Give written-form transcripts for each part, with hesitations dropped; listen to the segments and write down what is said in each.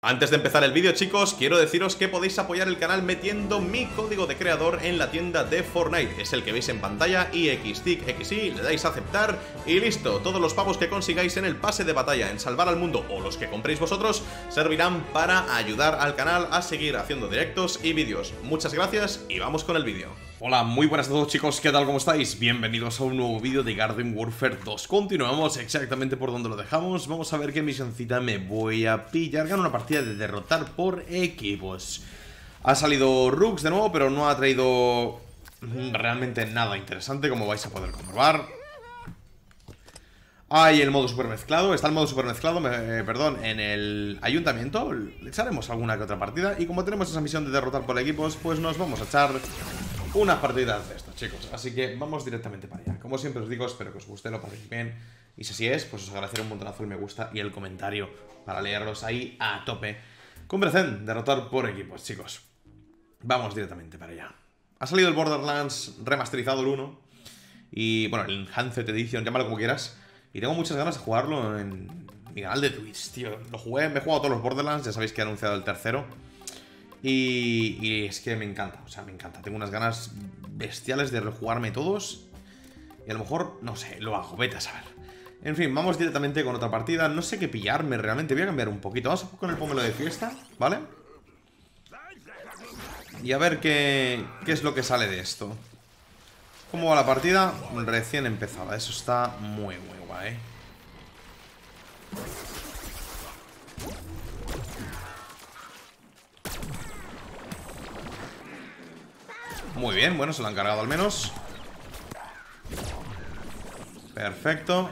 Antes de empezar el vídeo, chicos, quiero deciros que podéis apoyar el canal metiendo mi código de creador en la tienda de Fortnite. Es el que veis en pantalla, IXTICXI, le dais a aceptar y listo. Todos los pavos que consigáis en el pase de batalla, en salvar al mundo o los que compréis vosotros, servirán para ayudar al canal a seguir haciendo directos y vídeos. Muchas gracias y vamos con el vídeo. Hola, muy buenas a todos, chicos, ¿qué tal? ¿Cómo estáis? Bienvenidos a un nuevo vídeo de Garden Warfare 2. Continuamos exactamente por donde lo dejamos. Vamos a ver qué misioncita me voy a pillar. Gano una partida de derrotar por equipos. Ha salido Rooks de nuevo, pero no ha traído realmente nada interesante, como vais a poder comprobar. Hay el modo super mezclado, está el modo super mezclado, perdón, en el ayuntamiento. Le echaremos alguna que otra partida. Y como tenemos esa misión de derrotar por equipos, pues nos vamos a echar unas partidas de esto, chicos. Así que vamos directamente para allá. Como siempre os digo, espero que os guste, lo paséis bien. Y si así es, pues os agradeceré un montonazo el me gusta y el comentario para leerlos ahí a tope. Cumbrecen, derrotar por equipos, chicos. Vamos directamente para allá. Ha salido el Borderlands remasterizado el 1. Y bueno, el Enhanced Edition, llámalo como quieras. Y tengo muchas ganas de jugarlo en mi canal de Twitch, tío. Lo jugué, me he jugado todos los Borderlands, ya sabéis que he anunciado el tercero. Y es que me encanta, o sea, me encanta. Tengo unas ganas bestiales de rejugarme todos. Y a lo mejor, no sé, lo hago, vete a saber. En fin, vamos directamente con otra partida. No sé qué pillarme realmente, voy a cambiar un poquito. Vamos a jugar con el pomelo de fiesta, ¿vale? Y a ver qué es lo que sale de esto. ¿Cómo va la partida? Recién empezada, eso está muy guay. Muy bien, bueno, se lo han cargado al menos. Perfecto.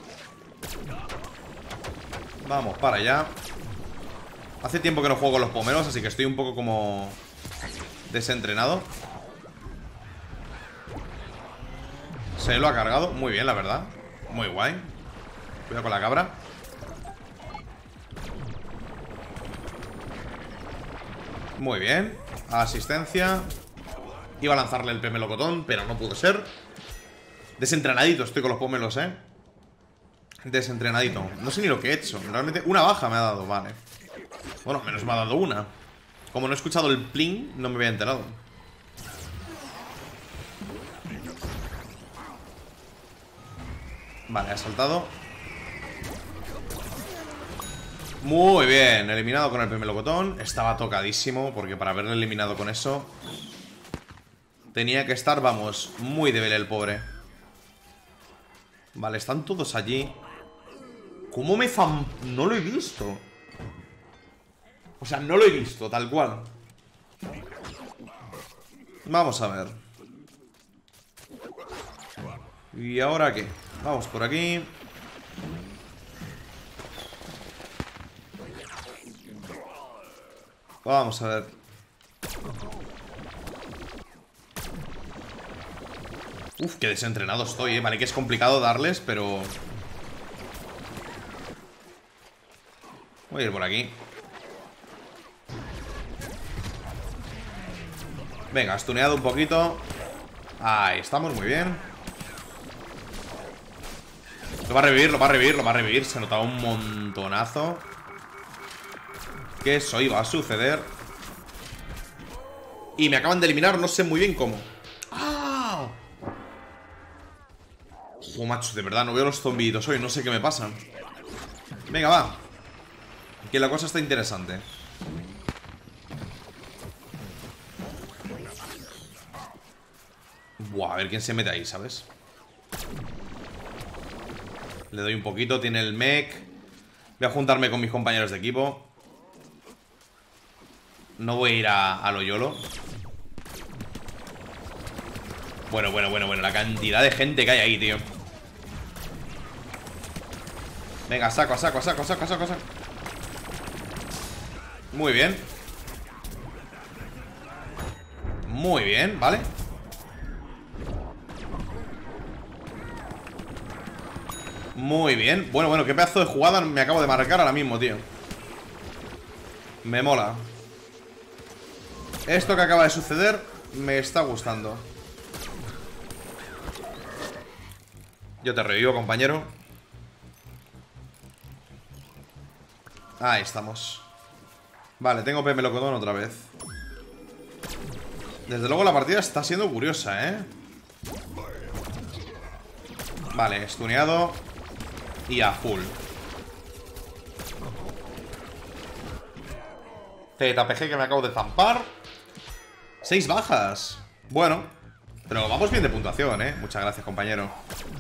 Vamos para allá. Hace tiempo que no juego con los pomeros, así que estoy un poco como desentrenado. Se lo ha cargado, muy bien, la verdad. Muy guay. Cuidado con la cabra. Muy bien. Asistencia. Iba a lanzarle el melocotón, pero no pudo ser. Desentrenadito estoy con los pomelos, Desentrenadito. No sé ni lo que he hecho. Realmente una baja me ha dado, vale. Bueno, menos me ha dado una. Como no he escuchado el pling, no me había enterado. Vale, ha saltado. Muy bien, eliminado con el melocotón. Estaba tocadísimo, porque para haberle eliminado con eso tenía que estar, vamos, muy débil el pobre. Vale, están todos allí. ¿Cómo me fan...? No lo he visto. O sea, no lo he visto, tal cual. Vamos a ver. ¿Y ahora qué? Vamos por aquí. Vamos a ver. Uf, qué desentrenado estoy, Vale, que es complicado darles, pero... voy a ir por aquí. Venga, stuneado un poquito. Ahí estamos, muy bien. Lo va a revivir, lo va a revivir, lo va a revivir. Se notaba un montonazo que eso iba a suceder. Y me acaban de eliminar, no sé muy bien cómo. ¡Ah! Oh, macho, de verdad, no veo los zombitos hoy, no sé qué me pasa. Venga, va. Que la cosa está interesante. Buah, a ver quién se mete ahí, ¿sabes? Le doy un poquito, tiene el mech. Voy a juntarme con mis compañeros de equipo. No voy a ir a lo YOLO. Bueno, la cantidad de gente que hay ahí, tío. Venga, saco. Muy bien. Muy bien, vale. Muy bien. Bueno, qué pedazo de jugada me acabo de marcar ahora mismo, tío. Me mola. Esto que acaba de suceder me está gustando. Yo te revivo, compañero. Ahí estamos. Vale, tengo P Melocotón otra vez. Desde luego la partida está siendo curiosa, ¿eh? Vale, stuneado. Y a full. ZPG que me acabo de zampar. 6 bajas. Bueno, pero vamos bien de puntuación, ¿eh? Muchas gracias, compañero.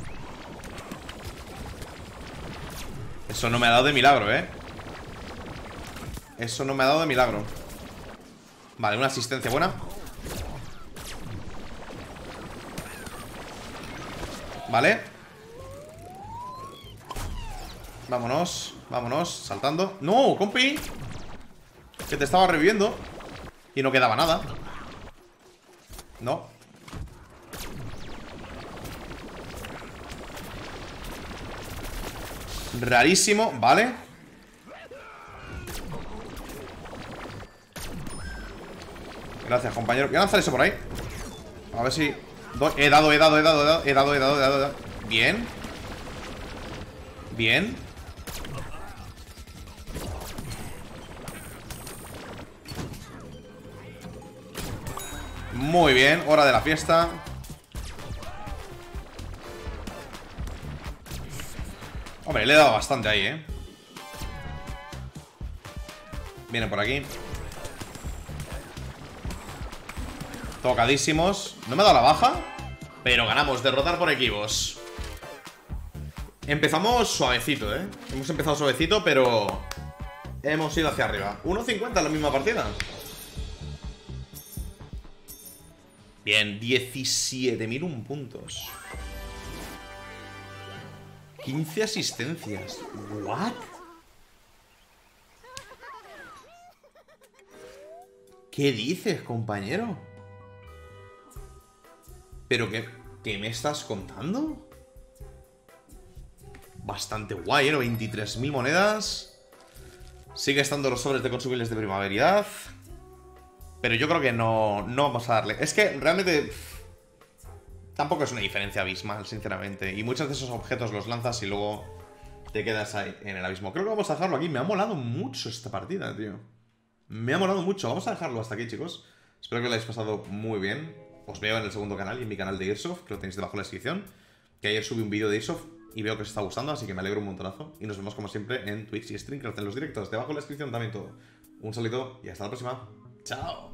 Eso no me ha dado de milagro, ¿eh? Eso no me ha dado de milagro. Vale, una asistencia buena. Vale. Vámonos, vámonos, saltando. ¡No, compi! Que te estaba reviviendo y no quedaba nada. No. Rarísimo, vale. Gracias, compañero. Voy a lanzar eso por ahí. A ver si... He dado. Bien. Bien. Muy bien, hora de la fiesta. Hombre, le he dado bastante ahí, ¿eh? Viene por aquí. Tocadísimos. No me ha dado la baja, pero ganamos, derrotar por equipos. Empezamos suavecito, ¿eh? Hemos empezado suavecito, pero hemos ido hacia arriba. 1.50 en la misma partida. Bien, 17.001 puntos. 15 asistencias. ¿What? ¿Qué dices, compañero? ¿Pero qué me estás contando? Bastante guay, ¿eh? 23.000 monedas. Sigue estando los sobres de consumibles de primaveridad. Pero yo creo que no vamos a darle. Es que realmente tampoco es una diferencia abismal, sinceramente. Y muchos de esos objetos los lanzas y luego te quedas ahí en el abismo. Creo que vamos a dejarlo aquí. Me ha molado mucho esta partida, tío. Me ha molado mucho. Vamos a dejarlo hasta aquí, chicos. Espero que lo hayáis pasado muy bien. Os veo en el segundo canal y en mi canal de Airsoft, que lo tenéis debajo en la descripción. Que ayer subí un vídeo de Airsoft y veo que os está gustando, así que me alegro un montonazo. Y nos vemos como siempre en Twitch y Streamcraft, en los directos. Debajo en la descripción también todo. Un saludo y hasta la próxima. ¡Chao!